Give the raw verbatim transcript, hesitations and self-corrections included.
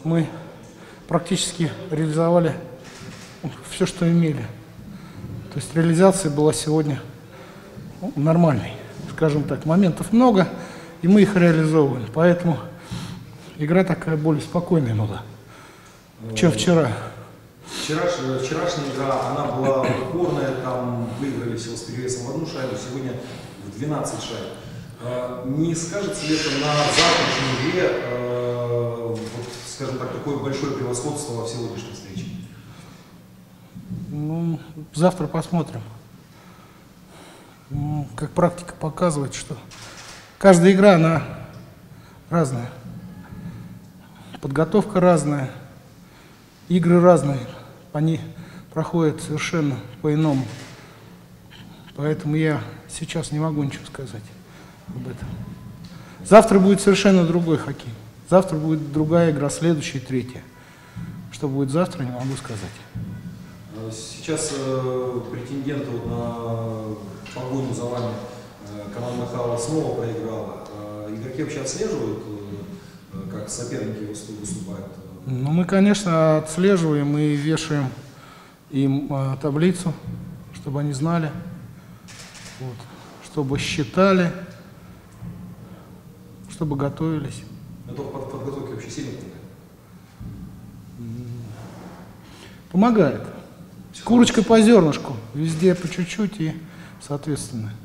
мы практически реализовали все, что имели. То есть реализация была сегодня ну, нормальной, скажем так. Моментов много, и мы их реализовывали. Поэтому игра такая более спокойная была, чем вчера. Вчерашняя, вчерашняя игра, она была упорная, там выиграли всего с перевесом в одну шайбу, сегодня в двенадцать шайб. Не скажется ли это на завтрашней игре, э, вот, скажем так, такое большое превосходство во сегодняшней встрече? Ну, завтра посмотрим. Ну, как практика показывает, что каждая игра, она разная. Подготовка разная, игры разные, они проходят совершенно по-иному. Поэтому я сейчас не могу ничего сказать об этом. Завтра будет совершенно другой хоккей. Завтра будет другая игра, следующая, третья. Что будет завтра, не могу сказать. Сейчас э, претенденты вот на погоню за вами э, команда Михайлова снова проиграла. Э, игроки вообще отслеживают, э, как соперники выступают? Ну, мы, конечно, отслеживаем и вешаем им э, таблицу, чтобы они знали, вот, чтобы считали, чтобы готовились. Это в подготовке вообще сильно помогает? Помогает. Курочка по зернышку, везде по чуть-чуть и соответственно.